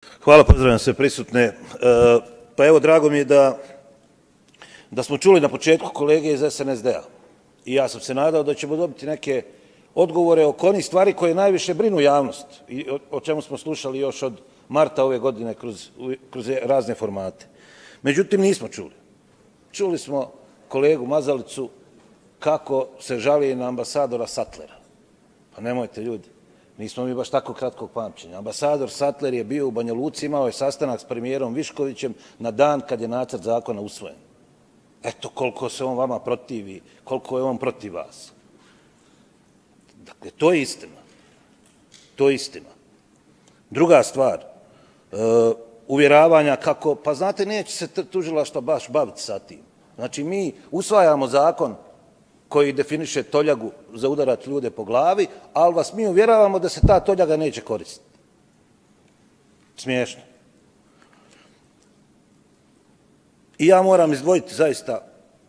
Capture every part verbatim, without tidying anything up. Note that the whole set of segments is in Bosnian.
Hvala, pozdravljam sve prisutne. Pa evo, drago mi je da, da smo čuli na početku kolege iz S N S D-a i ja sam se nadao da ćemo dobiti neke odgovore oko onih stvari koje najviše brinu javnost i o, o čemu smo slušali još od marta ove godine kroz, kroz razne formate. Međutim, nismo čuli. Čuli smo kolegu Mazalicu kako se žali na ambasadora Sattlera. Pa nemojte, ljudi. Nismo mi baš tako kratkog pamćenja. Ambasador Sattler je bio u Banja Luci, imao je sastanak s premijerom Viškovićem na dan kad je nacrt zakona usvojen. Eto koliko se on vama protivi, koliko je on protiv vas. Dakle, to je istina. To je istina. Druga stvar, uvjeravanja kako, pa znate, neće se tužilaštvo baš baviti sa tim. Znači, mi usvajamo zakon koji definiše toljagu za udarat ljude po glavi, ali vas mi uvjeravamo da se ta toljaga neće koristiti. Smiješno. I ja moram izdvojiti zaista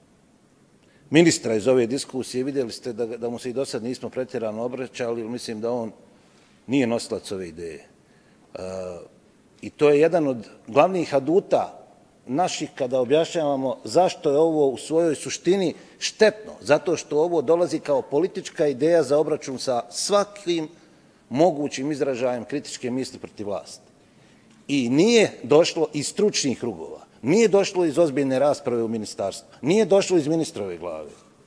ministra iz ove diskusije. Vidjeli ste da, da mu se i do sad nismo pretjerano obraćali, ali mislim da on nije nosilac ove ideje. E, I to je jedan od glavnih aduta naših kada objašnjavamo zašto je ovo u svojoj suštini štetno. Zato što ovo dolazi kao politička ideja za obračun sa svakim mogućim izražajem kritičke misli protiv vlasti. I nije došlo iz stručnih krugova, nije došlo iz ozbiljne rasprave u ministarstvu, nije došlo iz ministrove glave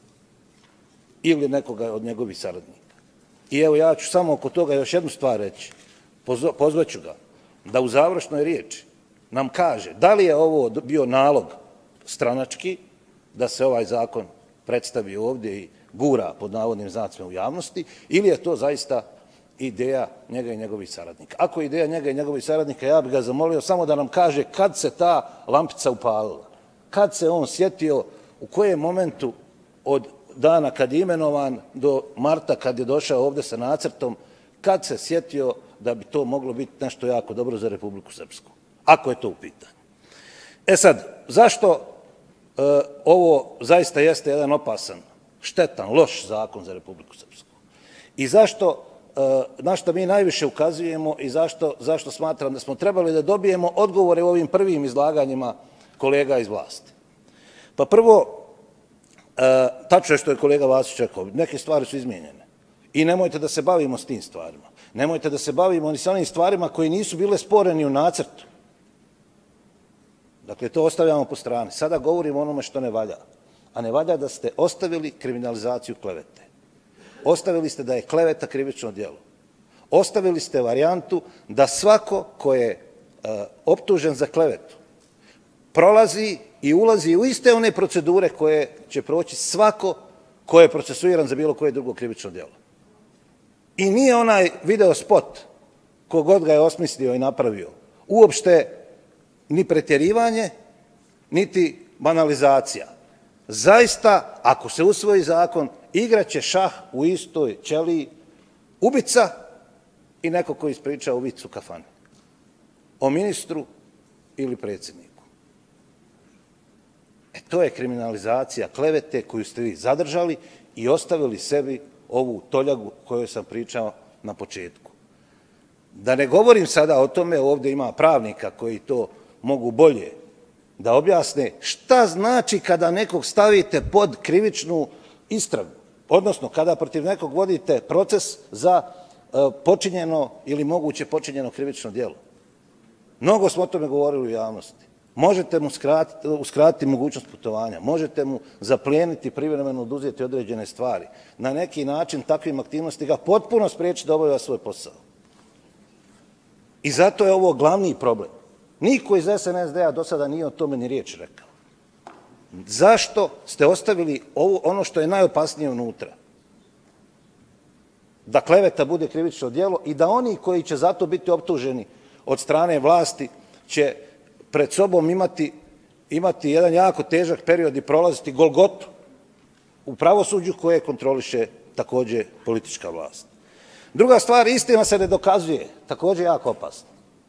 ili nekoga od njegovih saradnika. I evo, ja ću samo oko toga još jednu stvar reći. Pozvaću ga da u završnoj riječi nam kaže da li je ovo bio nalog stranački da se ovaj zakon predstavi ovdje i gura pod navodnim znacima u javnosti ili je to zaista ideja njega i njegovih saradnika. Ako je ideja njega i njegovih saradnika, ja bih ga zamolio samo da nam kaže kad se ta lampica upalila, kad se on sjetio, u kojem momentu od dana kad je imenovan do marta kad je došao ovdje sa nacrtom, kad se sjetio da bi to moglo biti nešto jako dobro za Republiku Srpsku. Ako je to u pitanju. E sad, zašto e, ovo zaista jeste jedan opasan, štetan, loš zakon za Republiku Srpsku? I zašto, e, na što mi najviše ukazujemo i zašto, zašto smatram da smo trebali da dobijemo odgovore u ovim prvim izlaganjima kolega iz vlasti? Pa prvo, e, tačno je što je kolega Vasić rekao, neke stvari su izmijenjene. I nemojte da se bavimo s tim stvarima. Nemojte da se bavimo ni sa onim stvarima koji nisu bile sporeni u nacrtu. Dakle, to ostavljamo po strani. Sada govorimo o onome što ne valja. A ne valja da ste ostavili kriminalizaciju klevete. Ostavili ste da je kleveta krivično djelo. Ostavili ste varijantu da svako ko je uh, optužen za klevetu prolazi i ulazi u iste one procedure koje će proći svako ko je procesuiran za bilo koje drugo krivično djelo. I nije onaj video spot kogod ga je osmislio i napravio uopšte ni pretjerivanje, niti banalizacija. Zaista, ako se usvoji zakon, igraće šah u istoj ćeliji ubica i neko koji ispriča ubicu kafane. O ministru ili predsjedniku. E to je kriminalizacija klevete koju ste vi zadržali i ostavili sebi ovu toljagu koju sam pričao na početku. Da ne govorim sada o tome, ovdje ima pravnika koji to mogu bolje da objasne šta znači kada nekog stavite pod krivičnu istragu, odnosno kada protiv nekog vodite proces za počinjeno ili moguće počinjeno krivično djelo. Mnogo smo o tome govorili u javnosti. Možete mu skratiti, uskratiti mogućnost putovanja, možete mu zaplijeniti, privremeno oduzeti određene stvari. Na neki način takvim aktivnosti ga potpuno spriječiti da obavlja svoj posao. I zato je ovo glavni problem. Niko iz S N S D-a do sada nije o tome ni riječ rekao. Zašto ste ostavili ovo, ono što je najopasnije unutra? Da kleveta bude krivično djelo i da oni koji će zato biti optuženi od strane vlasti će pred sobom imati, imati jedan jako težak period i prolaziti golgotu u pravosuđu koje kontroliše također politička vlast. Druga stvar, istina se ne dokazuje, također jako opasno.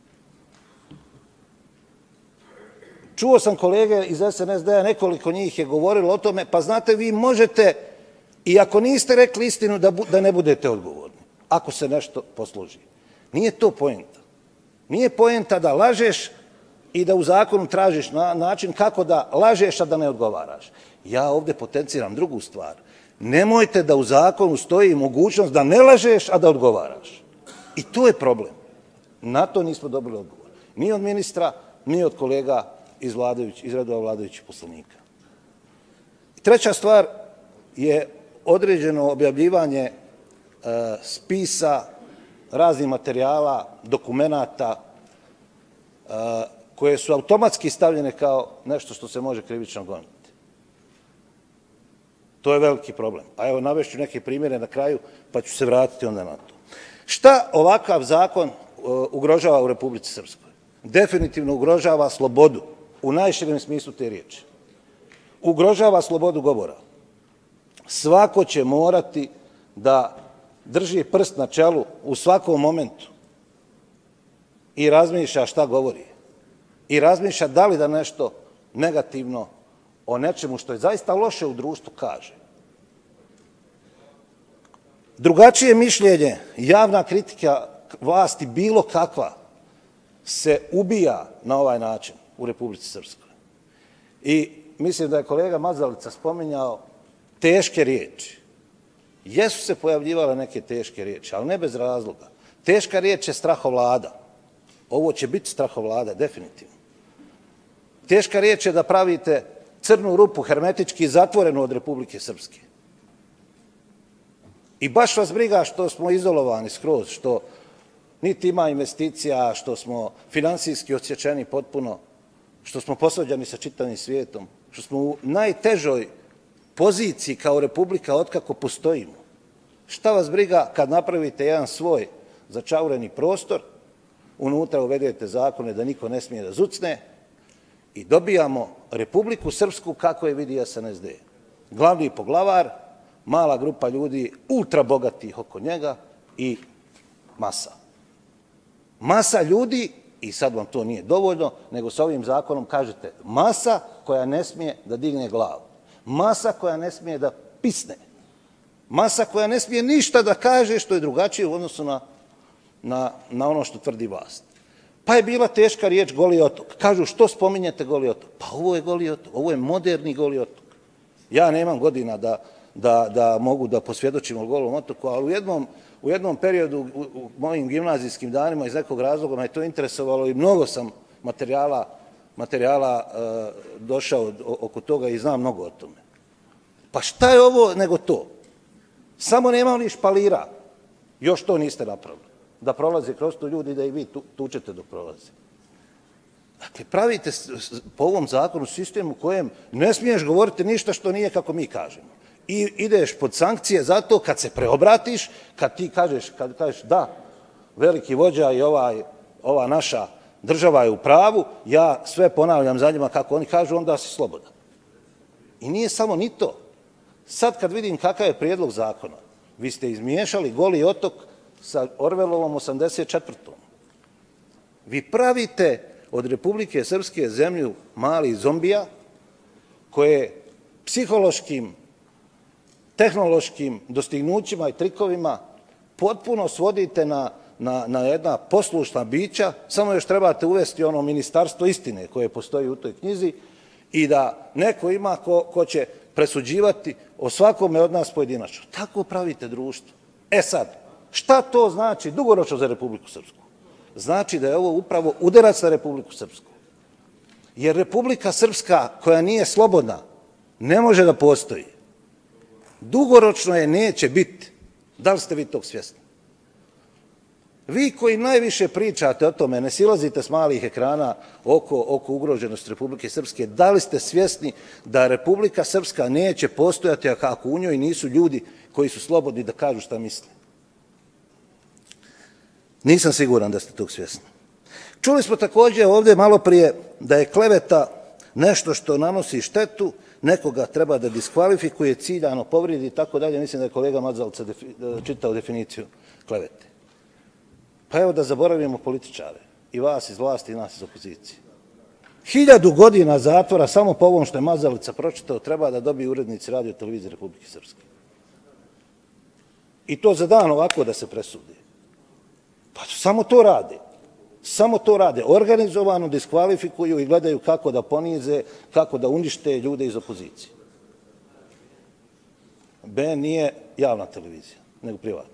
Čuo sam kolege iz S N S D-a, nekoliko njih je govorilo o tome, pa znate, vi možete, i ako niste rekli istinu, da, da ne budete odgovorni, ako se nešto posloži. Nije to poenta. Nije poenta da lažeš i da u zakonu tražiš način kako da lažeš, a da ne odgovaraš. Ja ovdje potenciram drugu stvar. Nemojte da u zakonu stoji mogućnost da ne lažeš, a da odgovaraš. I to je problem. Na to nismo dobili odgovor. Ni od ministra, ni od kolega iz, iz redova vladajućih poslanika. Treća stvar je određeno objavljivanje e, spisa, raznih materijala, dokumenata, e, koje su automatski stavljene kao nešto što se može krivično goniti. To je veliki problem. A evo, navešću neke primjere na kraju, pa ću se vratiti onda na to. Šta ovakav zakon ugrožava u Republici Srpskoj? Definitivno ugrožava slobodu, u najširem smislu te riječi. Ugrožava slobodu govora. Svako će morati da drži prst na čelu u svakom momentu i razmišlja šta govori. I razmišlja da li da nešto negativno o nečemu što je zaista loše u društvu kaže. Drugačije mišljenje, javna kritika vlasti bilo kakva se ubija na ovaj način u Republici Srpskoj. I mislim da je kolega Mazalica spominjao teške riječi. Jesu se pojavljivale neke teške riječi, ali ne bez razloga. Teška riječ je strahovlada. Ovo će biti strahovlada, definitivno. Teška riječ je da pravite crnu rupu hermetički zatvorenu od Republike Srpske. I baš vas briga što smo izolovani skroz, što niti ima investicija, što smo finansijski odsječeni potpuno, što smo posvađani sa čitavim svijetom, što smo u najtežoj poziciji kao Republika otkako postojimo. Šta vas briga kad napravite jedan svoj začaureni prostor, unutra uvedete zakone da niko ne smije da zucne i dobijamo Republiku Srpsku kako je vidi S N S D. Glavni poglavar, mala grupa ljudi, ultra bogatih oko njega i masa. Masa ljudi, i sad vam to nije dovoljno, nego sa ovim zakonom kažete masa koja ne smije da digne glavu. Masa koja ne smije da pisne. Masa koja ne smije ništa da kaže što je drugačije u odnosu na, na, na ono što tvrdi vlast. Pa je bila teška riječ Goli otok. Kažu, što spominjete Goli otok? Pa ovo je Goli otok, ovo je moderni Goli otok. Ja nemam godina da, da, da mogu da posvjedočim o Golom otoku, ali u jednom, u jednom periodu u, u mojim gimnazijskim danima iz nekog razloga me to interesovalo i mnogo sam materijala, materijala uh, došao oko toga i znam mnogo o tome. Pa šta je ovo nego to? Samo nema ni špalira. Još to niste napravili. Da prolaze kroz to ljudi, da i vi tu, tučete dok prolaze. Dakle, pravite po ovom zakonu sistem u kojem ne smiješ govoriti ništa što nije kako mi kažemo. I ideš pod sankcije zato kad se preobratiš, kad ti kažeš, kad kažeš da, veliki vođa i ovaj, ova naša država je u pravu, ja sve ponavljam za njima kako oni kažu, onda si slobodan. I nije samo ni to. Sad kad vidim kakav je prijedlog zakona, vi ste izmiješali Goli otok sa Orvelovom osamdeset četvrtom. Vi pravite od Republike Srpske zemlju malih zombija koje psihološkim, tehnološkim dostignućima i trikovima potpuno svodite na, na, na jedna poslušna bića, samo još trebate uvesti ono ministarstvo istine koje postoji u toj knjizi i da neko ima ko, ko će presuđivati o svakome od nas pojedinačno. Tako pravite društvo. E sad, šta to znači dugoročno za Republiku Srpsku? Znači da je ovo upravo udarac na Republiku Srpsku. Jer Republika Srpska koja nije slobodna ne može da postoji. Dugoročno je neće biti. Da li ste vi tog svjesni? Vi koji najviše pričate o tome, ne silazite s malih ekrana oko, oko ugroženosti Republike Srpske, da li ste svjesni da Republika Srpska neće postojati ako u njoj nisu ljudi koji su slobodni da kažu šta misle? Nisam siguran da ste tog svjesni. Čuli smo također ovdje malo prije da je kleveta nešto što nanosi štetu, nekoga treba da diskvalifikuje, ciljano povridi i tako dalje. Mislim da je kolega Mazalica čitao definiciju klevete. Pa evo da zaboravimo političare, i vas iz vlasti i nas iz opozicije. Hiljadu godina zatvora samo po ovom što je Mazalica pročitao treba da dobiju urednici Radio televizije Republike Srpske. I to za dan ovako da se presudi. Pa samo to rade. Samo to rade. Organizovano diskvalifikuju i gledaju kako da ponize, kako da unište ljude iz opozicije. B N nije javna televizija, nego privatna.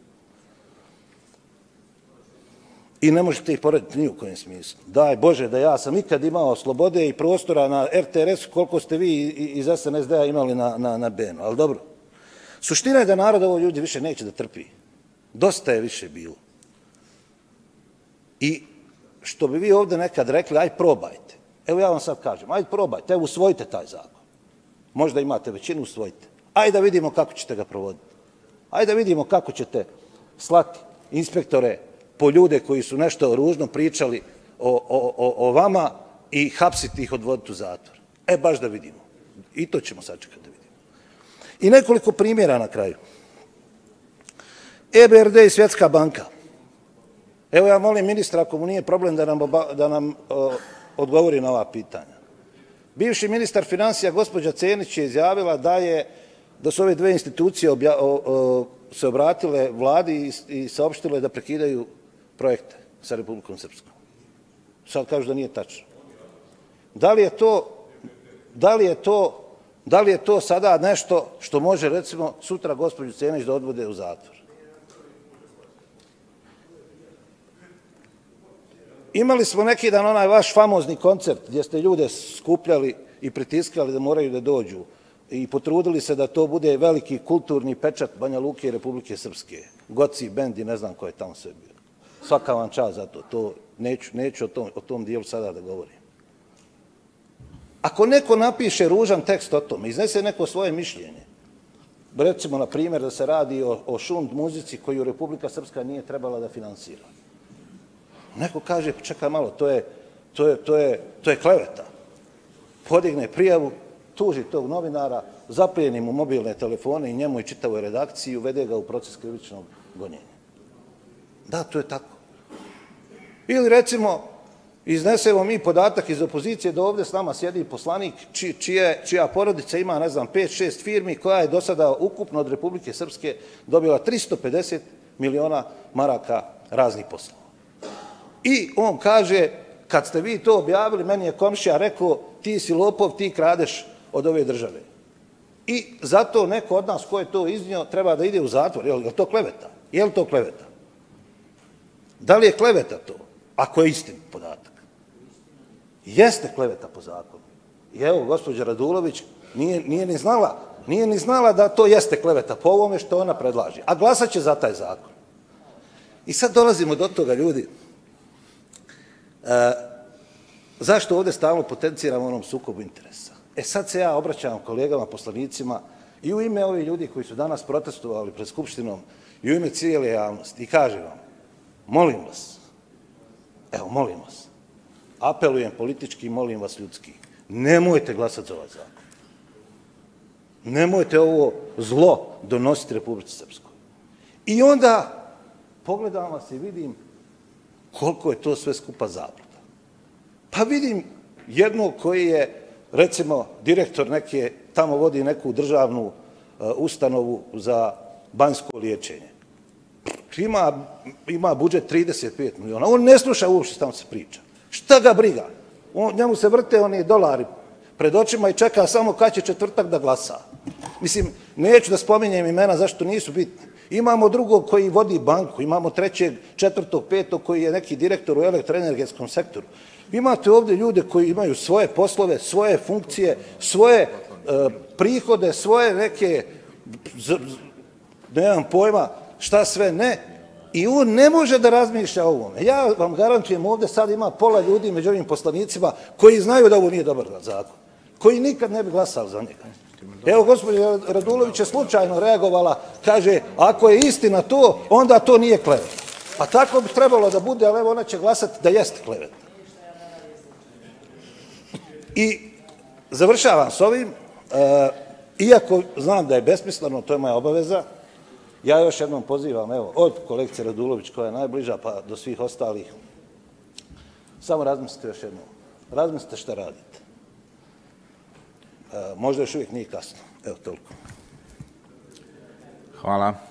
I ne možete ih porediti ni u kojem smislu. Daj Bože da ja sam ikad imao slobode i prostora na R T R S-u koliko ste vi iz S N S D-a imali na, na, na B N-u. Ali dobro. Suština je da narod ovo ljudi više neće da trpi. Dosta je više bilo. I što bi vi ovdje nekad rekli, aj probajte. Evo ja vam sad kažem, aj probajte, evo usvojite taj zakon. Možda imate većinu, usvojite. Aj da vidimo kako ćete ga provoditi. Aj da vidimo kako ćete slati inspektore po ljude koji su nešto ružno pričali o, o, o, o vama i hapsiti ih, odvoditi u zatvor. E, baš da vidimo. I to ćemo sačekati da vidimo. I nekoliko primjera na kraju. E B R D i Svjetska banka. Evo ja molim ministra, ako mu nije problem da nam, da nam o, odgovori na ova pitanja. Bivši ministar financija, gospođa Cenić, je izjavila da, je, da su ove dve institucije obja, o, o, se obratile vladi i, i saopštile da prekidaju projekte sa Republikom Srpskom. Sad kažu da nije tačno. Da li je to, da li je to, da li je to sada nešto što može, recimo, sutra gospođu Cenić da odvode u zatvor? Imali smo neki dan onaj vaš famozni koncert gdje ste ljude skupljali i pritiskali da moraju da dođu i potrudili se da to bude veliki kulturni pečat Banja Luke i Republike Srpske. Goci, bend i ne znam ko je tamo sve bio. Svaka vam čast za to. To neću, neću o, tom, o tom dijelu sada da govorim. Ako neko napiše ružan tekst o tome, iznese neko svoje mišljenje, recimo na primjer da se radi o, o šund muzici koju Republika Srpska nije trebala da finansira. Neko kaže, čekaj malo, to je, to je, to je, to je kleveta. Podigne prijavu, tuži tog novinara, zaplijeni mu mobilne telefone i njemu i čitavoj redakciji i uvede ga u proces krivičnog gonjenja. Da, to je tako. Ili recimo, iznesemo mi podatak iz opozicije da ovdje s nama sjedi poslanik či, čije, čija porodica ima, ne znam, pet šest firmi koja je do sada ukupno od Republike Srpske dobila tristo pedeset miliona maraka raznih poslova. I on kaže, kad ste vi to objavili, meni je komšija rekao, ti si lopov, ti kradeš od ove države. I zato neko od nas ko je to iznio treba da ide u zatvor. Je li to kleveta? Je li to kleveta? Da li je kleveta to? Ako je istin podatak. Jeste kleveta po zakonu. I evo, gospođa Radulović nije, nije, ni znala, nije ni znala da to jeste kleveta po ovome što ona predlaže. A glasat će za taj zakon. I sad dolazimo do toga, ljudi. E, zašto ovdje stalno potenciramo onom sukobu interesa? E sad se ja obraćam kolegama, poslanicima i u ime ovih ljudi koji su danas protestovali pred Skupštinom i u ime cijele javnosti i kažem vam, molim vas, evo molim vas, apelujem politički i molim vas ljudski, nemojte glasati za ovaj zakon. Nemojte ovo zlo donositi Republici Srpskoj. I onda pogledam vas i vidim koliko je to sve skupa zabluda. Pa vidim jednog koji je, recimo, direktor neke, tamo vodi neku državnu uh, ustanovu za banjsko liječenje. Ima, ima budžet trideset pet miliona. On ne sluša uopšte što tamo se priča. Šta ga briga? On, njemu se vrte oni dolari pred očima i čeka samo kad će četvrtak da glasa. Mislim, neću da spominjem imena zašto nisu bitni. Imamo drugog koji vodi banku, imamo trećeg, četvrtog, petog koji je neki direktor u elektroenergetskom sektoru. Imate ovdje ljude koji imaju svoje poslove, svoje funkcije, svoje e, prihode, svoje neke, nemam pojma, šta sve ne. I on ne može da razmišlja o ovome. Ja vam garantujem, ovdje sad ima pola ljudi među ovim poslanicima koji znaju da ovo nije dobar zakon, koji nikad ne bi glasali za njega. Evo, gospođa Radulović je slučajno reagovala, kaže, ako je istina to, onda to nije kleveta. A tako bi trebalo da bude, ali evo ona će glasati da jeste kleveta. I završavam s ovim, e, iako znam da je besmisleno, to je moja obaveza, ja još jednom pozivam, evo, od kolegice Radulović koja je najbliža pa do svih ostalih, samo razmislite još jednom. Razmislite šta radite. E, možda još uvijek nije kasno. Evo, toliko. Hvala.